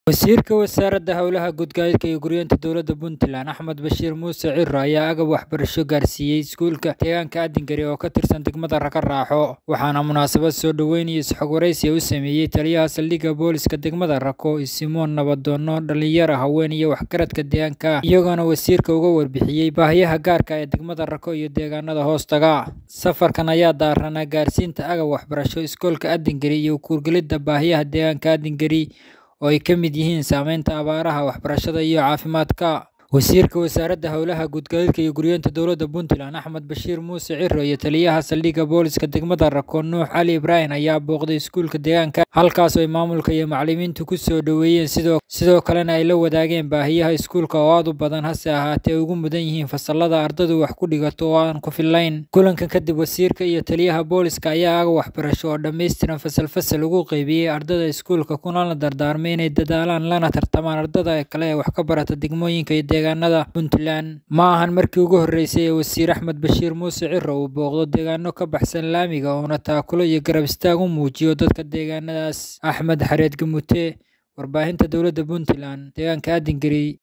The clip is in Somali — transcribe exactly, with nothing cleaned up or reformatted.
Wasiirka Wasaaradda Hawlaha Guud-gaadiidka iyo Guryeynta Dowladda Puntland Axmed Bashiir Muuse Ciro ayaa agab waxbarasho gaarsiiyay iskuulka deegaanka Addingari oo ka tirsan degmada Rako, waxaana munaasabad soo dhaweyn iyo is-xog waraysi u sameeyay taliyaha saldhigga booliska degmada Rako, Simoon Nabadoono, dhalinyaro, haween iyo waxgaradka deegaanka, iyagoona wasiirka uga warbixiyay baahiyaha gaarka ah ee degmada Rako iyo deegaanada hoostaga. Safarkan ayaa daaranaa gaarsiinta agab waxbarasho iskuulka Addingari iyo u kuurgelidda baahiyaha deegaanka Addingari oo ay ka mid yihiin saameynta abaaraha, waxbarashada iyo caafimaadka. Wasiirka Wasaaradda Hawlaha Guud-gaadiidka iyo Guryeynta Dowladda Puntland Axmed Bashiir Muuse Ciro iyo taliyaha saldhigga booliska degmada Rako, Nuux Cali Ibraahin, ayaa booqday iskuulka deegaanka, halkaas oo ay maamulka iyo macallimiintu ku soo dhaweeyeen sidoo kalena ay la wadaageen baahiyaha iskuulka oo aad u badan, hase ahaatee ay ugu mudan yihiin fasallada ardaydu wax ku dhigato oo aan ku filnayn. Kulankan kadib, wasiirka iyo taliyaha booliska ayaa agab waxbarasho oo dhammaystiran fasal-fasal ugu qaybiyay ardayda iskuulka, kuna dardaarmay inay dadaalaan lana tartamaan ardayda kale ee wax ka barata degmooyinka iyo deegaanada Puntland. Ma ahan markii ugu horeysay ee wasiir Axmed Bashiir Muuse Ciro uu booqdo deegaano ka baxsan laamiga oo taakulo iyo garab istaag u muujiyo dadka deegaanadaas. Axmed Xareed Gamute, warbaahinta Dowladda Puntland, deegaanka Addingari.